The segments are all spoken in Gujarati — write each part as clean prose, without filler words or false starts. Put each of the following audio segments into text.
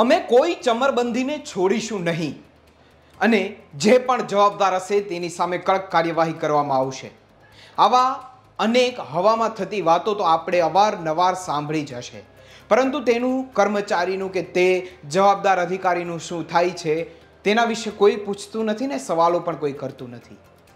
અમે કોઈ ચમરબંધીને છોડીશું નહીં અને જે પણ જવાબદાર હશે તેની સામે કડક કાર્યવાહી કરવામાં આવશે। આવા અનેક હવામાં થતી વાતો તો આપણે અવારનવાર સાંભળી જ હશે, પરંતુ તેનું કર્મચારીનું કે તે જવાબદાર અધિકારીનું શું થાય છે તેના વિશે કોઈ પૂછતું નથી ને સવાલો પણ કોઈ કરતું નથી।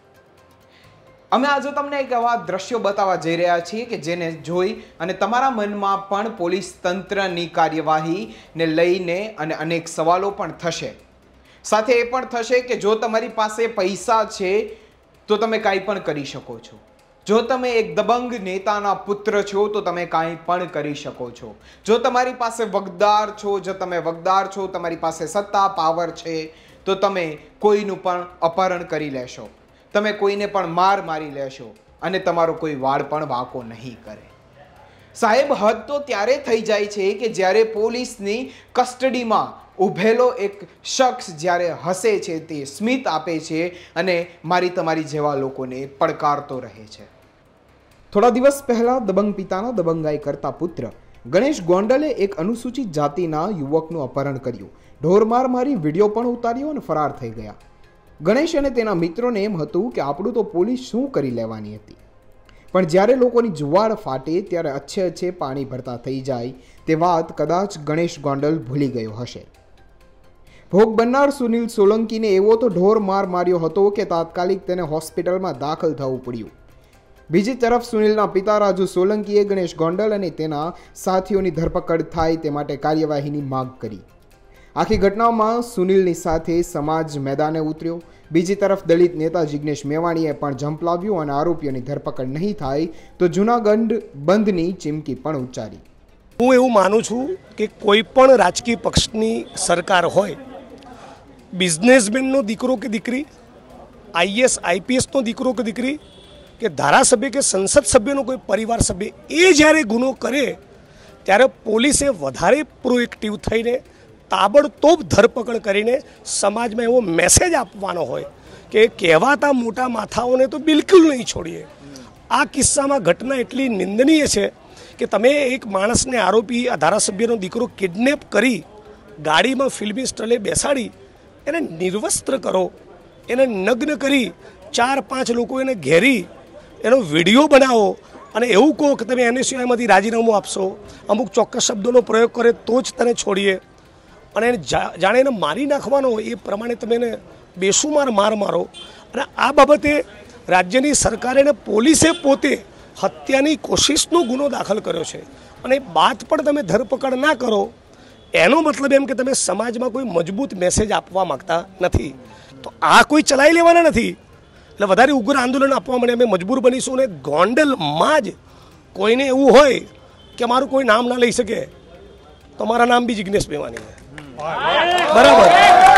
અમે આજે તમને એક એવા દ્રશ્યો બતાવવા જઈ રહ્યા છીએ કે જેને જોઈ અને તમારા મનમાં પણ પોલીસ તંત્રની કાર્યવાહીને લઈને અને અનેક સવાલો પણ થશે। સાથે એ પણ થશે કે જો તમારી પાસે પૈસા છે તો તમે કાંઈ પણ કરી શકો છો, જો તમે એક દબંગ નેતાના પુત્ર છો તો તમે કાંઈ પણ કરી શકો છો, જો તમારી પાસે વગદાર છો, જો તમે વગદાર છો, તમારી પાસે સત્તા પાવર છે તો તમે કોઈનું પણ અપહરણ કરી લેશો, તમે કોઈને પણ મારી લેશો અને તમારો કોઈ વાળ પણ વાંકો નહીં કરે। સાહેબ, હદ તો ત્યારે થઈ જાય છે કે જ્યારે પોલીસની કસ્ટડીમાં ઊભેલો એક શખ્સ જ્યારે હસે છે, તે સ્મિત આપે છે અને મારી તમારી જેવા લોકોને પડકારતો રહે છે। થોડા દિવસ પહેલા દબંગ પિતાના દબંગાઈ કરતા પુત્ર ગણેશ ગોંડલે એક અનુસૂચિત જાતિના યુવકનું અપહરણ કર્યું, ઢોરમાર મારી વિડીયો પણ ઉતાર્યો અને ફરાર થઈ ગયા। ગણેશ અને તેના મિત્રોને એમ હતું કે આપણું તો પોલીસ શું કરી લેવાની હતી, પણ જ્યારે લોકોની જુવાળ ફાટે ત્યારે અચ્છે પાણી ભરતા થઈ જાય તે વાત કદાચ ગણેશ ગોંડલ ભૂલી ગયો હશે। ભોગ બનનાર સુનિલ સોલંકીને એવો તો ઢોર માર માર્યો હતો કે તાત્કાલિક તેને હોસ્પિટલમાં દાખલ થવું પડ્યું। બીજી તરફ સુનિલના પિતા રાજુ સોલંકીએ ગણેશ ગોંડલ અને તેના સાથીઓની ધરપકડ થાય તે માટે કાર્યવાહીની માંગ કરી। આખી ઘટનામાં સુનિલની સાથે સમાજ મેદાને ઉતર્યો। બીજી તરફ દલિત નેતા જિગ્નેશ મેવાણીએ પણ ઝંપલાવ્યું અને આરોપીઓની ધરપકડ નહીં થાય તો જૂનાગઢ બંધની ચીમકી પણ ઉચ્ચારી। હું એવું માનું છું કે કોઈ પણ રાજકીય પક્ષની સરકાર હોય, બિઝનેસમેનનો દીકરો કે દીકરી, આઈએસ આઈપીએસનો દીકરો કે દીકરી, કે ધારાસભ્ય કે સંસદ સભ્યનો કોઈ પરિવાર સભ્ય એ જ્યારે ગુનો કરે ત્યારે પોલીસે વધારે પ્રોએક્ટિવ થઈને તાબડતોબ ધરપકડ કરીને સમાજમાં એવો મેસેજ આપવાનો હોય કે કહેવાતા મોટા માથાઓને તો બિલકુલ નહીં છોડીએ। આ કિસ્સામાં ઘટના એટલી નિંદનીય છે કે તમે એક માણસને આરોપી ધારાસભ્યનો દીકરો કિડનેપ કરી ગાડીમાં ફિલ્મી સ્ટલે બેસાડી એને નિર્વસ્ત્ર કરો, એને નગ્ન કરી 4-5 લોકો એને ઘેરી એનો વિડીયો બનાવો અને એવું કહો કે તમે NSUIમાંથી રાજીનામું આપશો, અમુક ચોક્કસ શબ્દોનો પ્રયોગ કરે તો જ તને છોડીએ અને જાણે એને મારી નાખવાનો એ પ્રમાણે તમે એને બેસુમાર માર મારો। અને આ બાબતે રાજ્યની સરકારે અને પોલીસે પોતે હત્યાની કોશિશનો ગુનો દાખલ કર્યો છે અને બાદ પણ તમે ધરપકડ ના કરો એનો મતલબ એમ કે તમે સમાજમાં કોઈ મજબૂત મેસેજ આપવા માગતા નથી। તો આ કોઈ ચલાવી લેવાના નથી, એટલે વધારે ઉગ્ર આંદોલન આપવા માટે અમે મજબૂર બનીશું। અને ગોંડલમાં જ કોઈને એવું હોય કે મારું કોઈ નામ ના લઈ શકે તો મારા નામ બી જિગ્નેશ મેવાણી છે, બરાબર?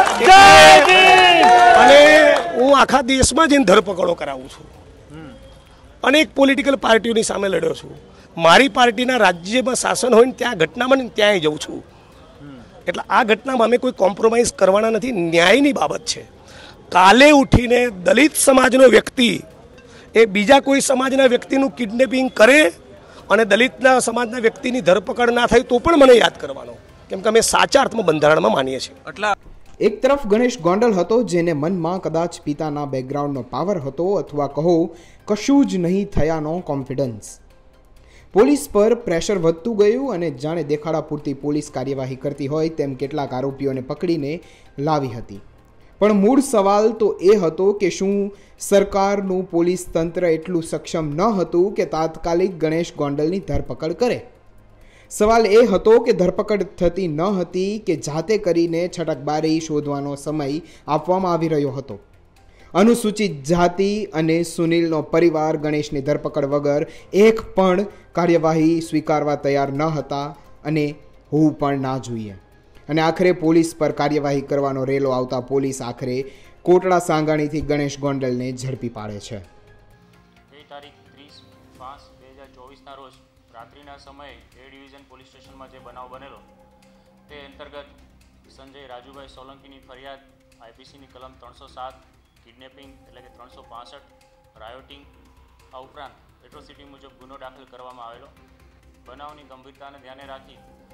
અને હું આખા દેશમાં જઈને ધરપકડો કરાવું છું, અનેક પોલિટિકલ પાર્ટીઓની સામે લડ્યો છું, મારી પાર્ટીના રાજ્યમાં શાસન હોય ને ત્યાં ઘટનામાં ને ત્યાંય જઉં છું। એટલે આ ઘટનામાં અમે કોઈ કોમ્પ્રોમાઇઝ કરવાના નથી, ન્યાયની બાબત છે। કાલે ઉઠીને દલિત સમાજનો વ્યક્તિ એ બીજા કોઈ સમાજના વ્યક્તિનું કિડનેપિંગ કરે અને દલિતના સમાજના વ્યક્તિની ધરપકડ ના થાય તો પણ મને યાદ કરવાનો, કેમ કે અમે સાચા અર્થમાં બંધારણમાં માનીએ છીએ। એક તરફ ગણેશ ગોંડલ હતો જેને મનમાં કદાચ પિતાના બેકગ્રાઉન્ડનો પાવર હતો અથવા કહો કશું જ નહીં થયાનો કોન્ફિડન્સ। પોલીસ પર પ્રેશર વધતું ગયું અને જાણે દેખાડા પૂરતી પોલીસ કાર્યવાહી કરતી હોય તેમ કેટલાક આરોપીઓને પકડીને લાવી હતી, પણ મૂળ સવાલ તો એ હતો કે શું સરકારનું પોલીસ તંત્ર એટલું સક્ષમ ન હતું કે તાત્કાલિક ગણેશ ગોંડલની ધરપકડ કરે? સવાલ એ હતો કે ધરપકડ થતી ન હતી કે જાતે કરીને છટકબારી શોધવાનો સમય આપવામાં આવી રહ્યો હતો। અનુસૂચિત જાતિ અને સુનિલનો પરિવાર ગણેશની ધરપકડ વગર એક પણ કાર્યવાહી સ્વીકારવા તૈયાર ન હતા અને હોવું પણ ના જોઈએ। અને આખરે પોલીસ પર કાર્યવાહી કરવાનો રેલો આવતા પોલીસ આખરે કોટડા સાંગાણીથી ગણેશ ગોંડલને ઝડપી પાડે છે। તારીખ 30/5/2024ના રોજ રાત્રિના સમયે એ ડિવિઝન પોલીસ સ્ટેશનમાં જે બનાવ બનેલો તે અંતર્ગત સંજય રાજુભાઈ સોલંકીની ફરિયાદ આઈપીસીની કલમ 307 કિડનેપિંગ એટલે કે 365 રાયોટિંગ આ ઉપરાંત એટ્રોસિટી મુજબ ગુનો દાખલ કરવામાં આવેલો। બનાવની ગંભીરતાને ધ્યાને રાખી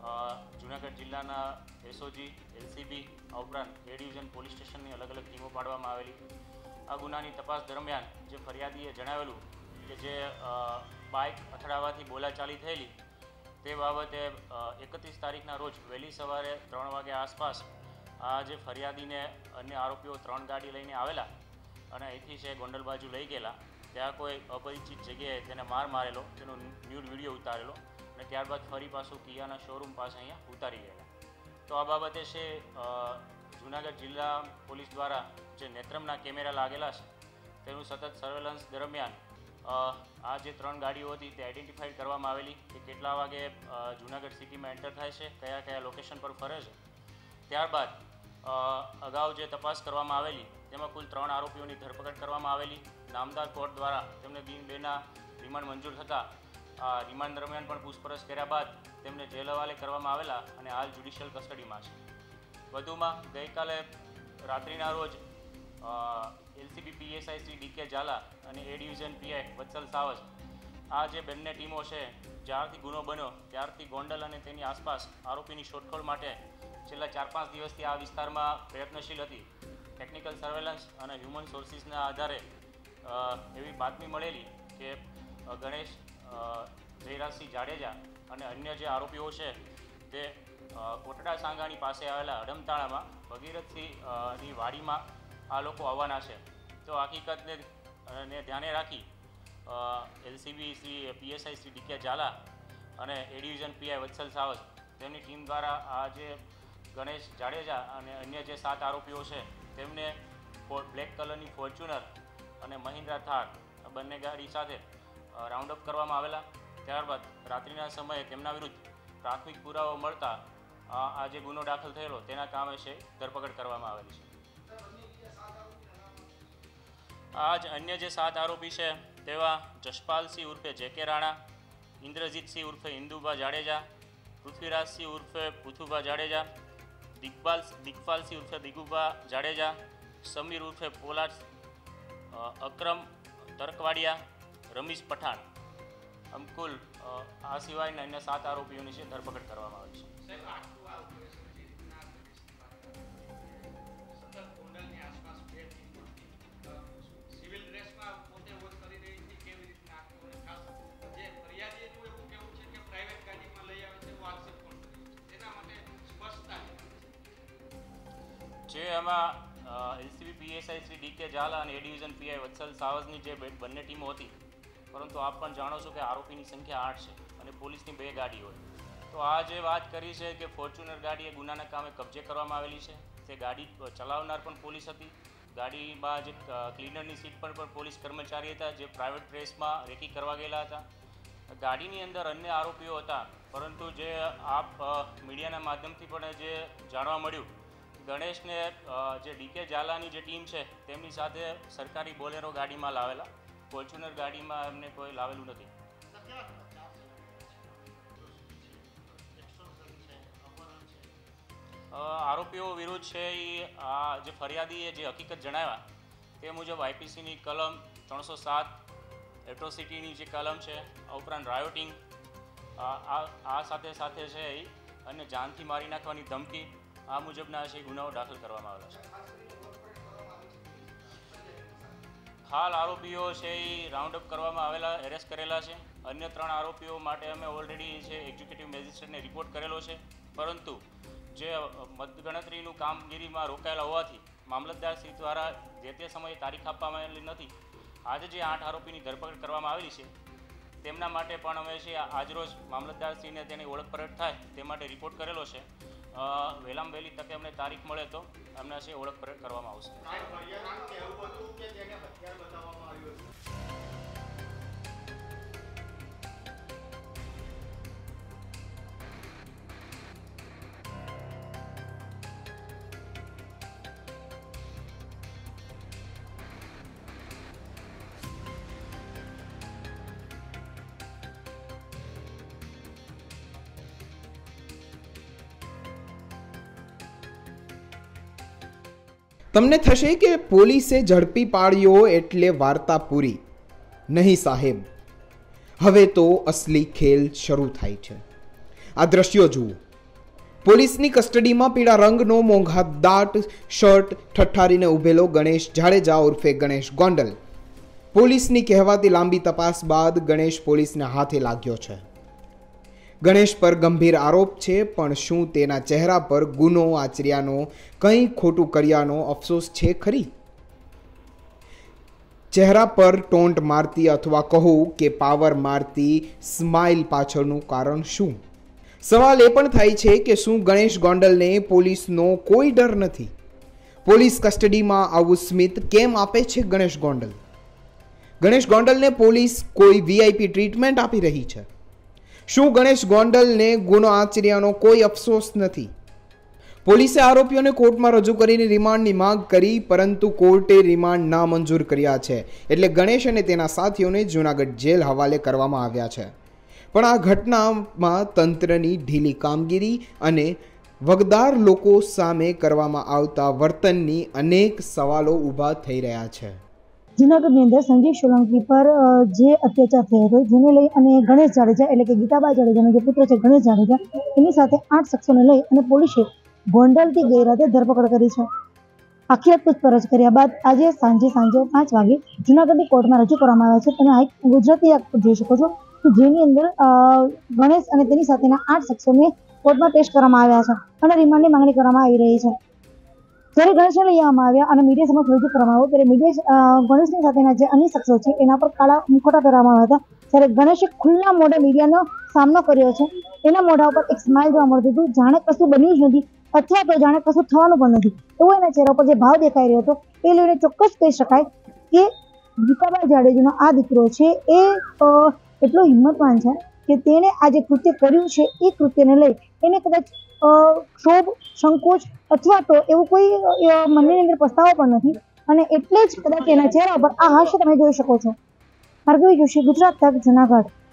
જૂનાગઢ જિલ્લાના એસઓજી, એલસીબી આ ઉપરાંત એ ડિવિઝન પોલીસ સ્ટેશનની અલગ અલગ ટીમો પાડવામાં આવેલી. આ ગુનાની તપાસ દરમિયાન જે ફરિયાદીએ જણાવેલું કે જે બાઇક અથડાવાથી બોલાચાલી થયેલી તે બાબતે 31 તારીખના રોજ વહેલી સવારે 3 વાગ્યા આસપાસ આ જે ફરિયાદીને અન્ય આરોપીઓ 3 ગાડી લઈને આવેલા અને અહીંથી છે ગોંડલ બાજુ લઈ ગયેલા. ત્યાં કોઈ અપરિચિત જગ્યાએ તેને માર મારેલો, તેનો ન્યૂડ વિડીયો ઉતારેલો અને ત્યારબાદ ફરી પાછું કિયાના શોરૂમ પાસે અહીંયા ઉતારી ગયેલા. તો આ બાબતે છે જૂનાગઢ જિલ્લા પોલીસ દ્વારા જે નેત્રમના કેમેરા લાગેલા છે તેનું સતત સર્વેલન્સ દરમિયાન આ જે 3 ગાડીઓ હતી તે આઈડેન્ટિફાઈડ કરવામાં આવેલી કે કેટલા વાગે જૂનાગઢ સિટીમાં એન્ટર થાય છે, કયા કયા લોકેશન પર ફરે છે. ત્યારબાદ અગાઉ જે તપાસ કરવામાં આવેલી તેમાં કુલ 3 આરોપીઓની ધરપકડ કરવામાં આવેલી. નામદાર કોર્ટ દ્વારા તેમને દિન 2ના રિમાન્ડ મંજૂર થતાં રિમાન્ડ દરમિયાન પણ પૂછપરછ કર્યા બાદ તેમને જેલ હવાલે કરવામાં આવેલા અને હાલ જ્યુડિશિયલ કસ્ટડીમાં છે. વધુમાં ગઈકાલે રાત્રિના રોજ LCB PSI Shri DK Jhala અને એ ડિવિઝન પીઆઈ વત્સલ સાવજ આ જે બંને ટીમો છે જ્યારથી ગુનો બન્યો ત્યારથી ગોંડલ અને તેની આસપાસ આરોપીની શોધખોળ માટે છેલ્લા 4-5 દિવસથી આ વિસ્તારમાં પ્રયત્નશીલ હતી. ટેકનિકલ સર્વેલન્સ અને હ્યુમન સોર્સિસના આધારે એવી બાતમી મળેલી કે ગણેશ જયરાજસિંહ જાડેજા અને અન્ય જે આરોપીઓ છે તે કોટડા સાંગાણી પાસે આવેલા હડમતાળામાં ભગીરથસિંહની વાડીમાં આ લોકો આવવાના છે. તો હકીકતને ધ્યાને રાખી LCB Shri PSI Shri DK Jhala અને એ ડિવિઝન પીઆઈ વત્સલ સાવજ તેમની ટીમ દ્વારા આ જે ગણેશ જાડેજા અને અન્ય જે 7 આરોપીઓ છે તેમને બ્લેક કલરની ફોર્ચ્યુનર અને મહિન્દ્રા થાર આ બંને ગાડી સાથે રાઉન્ડ અપ કરવામાં આવેલા. ત્યારબાદ રાત્રિના સમયે તેમના વિરુદ્ધ પ્રાથમિક પુરાવો મળતા આ જે ગુનો દાખલ થયેલો તેના કામે છે ધરપકડ કરવામાં આવેલી છે. આ જ અન્ય જે 7 આરોપી છે તેવા જશપાલસિંહ ઉર્ફે જેકે રાણા, ઇન્દ્રજીતસિંહ ઉર્ફે ઇન્દુભા જાડેજા, પૃથ્વીરાજસિંહ ઉર્ફે પુથુભા જાડેજા, દિગ્પાલસિંહ ઉર્ફે દિગુભા જાડેજા, સમીર ઉર્ફે પોલાદ, અકરમ તરકવાડિયા, રમીશ પઠાણ આમ કુલ આ સિવાયના અન્ય 7 આરોપીઓની છે ધરપકડ કરવામાં આવી છે. જે એમાં LCB PSI Shri DK Jhala અને એ ડિવિઝન પીઆઈ વત્સલ સાવજની જે બંને ટીમો હતી, પરંતુ આપ પણ જાણો છો કે આરોપીની સંખ્યા 8 છે અને પોલીસની 2 ગાડી હોય. તો આ જે વાત કરી છે કે ફોર્ચ્યુનર ગાડી એ ગુનાના કામે કબજે કરવામાં આવેલી છે. તે ગાડી ચલાવનાર પણ પોલીસ હતી. ગાડીમાં જે ક્લીનરની સીટ પર પણ પોલીસ કર્મચારી હતા જે પ્રાઇવેટ પ્રેસમાં રેકી કરવા ગયેલા હતા. ગાડીની અંદર અન્ય આરોપીઓ હતા, પરંતુ જે આપ મીડિયાના માધ્યમથી પણ જે જાણવા મળ્યું ગણેશને જે ડીકે ઝાલાની જે ટીમ છે તેમની સાથે સરકારી બોલેરો ગાડીમાં લાવેલા, ફોર્ચ્યુનર ગાડીમાં એમને કોઈ લાવેલું નથી. આરોપીઓ વિરુદ્ધ છે એ આ જે ફરિયાદીએ જે હકીકત જણાવ્યા તે મુજબ આઈપીસીની કલમ 307 એટ્રોસિટીની જે કલમ છે, આ ઉપરાંત રાયોટિંગ આ સાથે સાથે છે એ અને જાનથી મારી નાખવાની ધમકી આ મુજબના છે ગુનાઓ દાખલ કરવામાં આવેલા છે. હાલ આરોપીઓ છે એ રાઉન્ડ અપ કરવામાં આવેલા, એરેસ્ટ કરેલા છે. અન્ય 3 આરોપીઓ માટે અમે ઓલરેડી છે એક્ઝિક્યુટિવ મેજિસ્ટ્રેટને રિપોર્ટ કરેલો છે, પરંતુ જે મતગણતરીનું કામગીરીમાં રોકાયેલા હોવાથી મામલતદારશ્રી દ્વારા જે તે સમયે તારીખ આપવામાં આવેલી નથી. આજે જે 8 આરોપીની ધરપકડ કરવામાં આવેલી છે તેમના માટે પણ અમે છે આજરોજ મામલતદારશ્રીને તેની ઓળખ પરત થાય તે માટે રિપોર્ટ કરેલો છે. વહેલામાં વહેલી તકે અમને તારીખ મળે તો અમને છે ઓળખ પરત કરવામાં આવશે. તમને થશે કે પોલીસે ઝડપી પાડ્યો એટલે વાર્તા પૂરી. નહીં સાહેબ, હવે તો અસલી ખેલ શરૂ થાય છે. આ દ્રશ્યો જુઓ. પોલીસની કસ્ટડીમાં પીળા રંગનો મોંઘા દાટ શર્ટ ઠઠ્ઠારીને ઉભેલો ગણેશ જાડેજા ઉર્ફે ગણેશ ગોંડલ પોલીસની કહેવાતી લાંબી તપાસ બાદ ગણેશ પોલીસના હાથે લાગ્યો છે. ગણેશ પર ગંભીર આરોપ છે, પણ શું તેના ચહેરા પર ગુનો આચર્યાનો, કંઈ ખોટું કર્યાનો અફસોસ છે ખરી? ચહેરા પર ટોન્ટ મારતી અથવા કહું કે પાવર મારતી સ્માઇલ પાછળનું કારણ શું? સવાલ એ પણ થાય છે કે શું ગણેશ ગોંડલને પોલીસનો કોઈ ડર નથી? પોલીસ કસ્ટડીમાં આવું સ્મિત કેમ આપે છે ગણેશ ગોંડલ? ગણેશ ગોંડલને પોલીસ કોઈ વીઆઈપી ટ્રીટમેન્ટ આપી રહી છે? શું ગણેશ ગોંડલને ગુનો આચર્યાનો કોઈ અફસોસ નથી? પોલીસે આરોપીઓને કોર્ટમાં રજૂ કરીને રિમાન્ડની માંગ કરી, પરંતુ કોર્ટે રિમાન્ડ નામંજૂર કર્યા છે. એટલે ગણેશ અને તેના સાથીઓને જૂનાગઢ જેલ હવાલે કરવામાં આવ્યા છે. પણ આ ઘટનામાં તંત્રની ઢીલી કામગીરી અને વગદાર લોકો સામે કરવામાં આવતા વર્તનની અનેક સવાલો ઊભા થઈ રહ્યા છે. જૂનાગઢની અંદર સંજય સોલંકી પર જે અત્યાચાર થયો હતો, જેને લઈ અને ગણેશ જાડેજા એટલે કે ગીતાબા જાડેજાનો જે પુત્ર છે ગણેશ જાડેજા, એની સાથે 8 શખ્સોને લઈ અને પોલીસે ગોંડલથી ગઈ રાતે ધરપકડ કરી છે. આખી રાત પૂછપરછ કર્યા બાદ આજે સાંજે 5 વાગે જૂનાગઢની કોર્ટમાં રજૂ કરવામાં આવ્યા છે. તમે ગુજરાતી એક્ટ જોઈ શકો છો કે જેની અંદર ગણેશ અને તેની સાથેના 8 શખ્સોને કોર્ટમાં પેશ કરવામાં આવ્યા છે અને રિમાન્ડની માંગણી કરવામાં આવી રહી છે. જ્યારે ગણેશને લઈ આવવામાં આવ્યા અને મીડિયા સમક્ષ રજૂ કરવામાં આવ્યો ત્યારે મીડિયા ગણેશની સાથેના જે અન્ય શખ્સો છે એના પર કાળા મુખોટા પહેરવામાં આવ્યા હતા. ત્યારે ગણેશે ખુલ્લા મોઢે મીડિયાનો સામનો કર્યો છે. એના મોઢા ઉપર એક સ્માઇલ જોવા મળતું હતું, જાણે કશું બન્યું જ નથી અથવા તો જાણે કશું થવાનું પણ નથી. એવો એના ચહેરા પર જે ભાવ દેખાઈ રહ્યો હતો એ લઈને ચોક્કસ કહી શકાય કે ગીતાબા જાડેજાનો આ દીકરો છે એ એટલો હિંમતવાન છે કે તેણે આ જે કૃત્ય કર્યું છે એ કૃત્યને લઈ એને કદાચ ક્ષોભ, સંકોચ અથવા તો એવું કોઈ મનની અંદર પસ્તાવો પણ નથી અને એટલે જ કદાચ એના ચહેરા પર આ હાસ્ય તમે જોઈ શકો છો. ભાર્ગવી જોશી, ગુજરાત તક, જૂનાગઢ.